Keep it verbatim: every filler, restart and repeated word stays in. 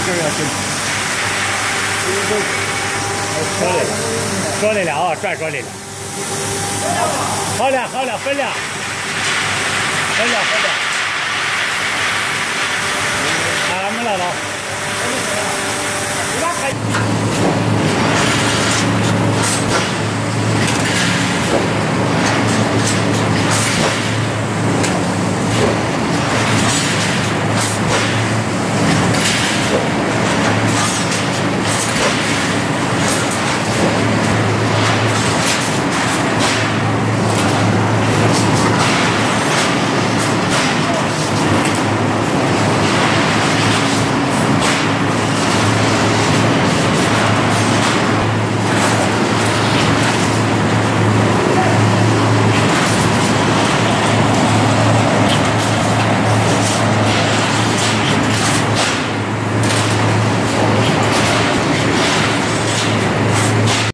根要进。说来了，说来了啊，转说来了。好了好了，分了，分了分了。啊，没了了。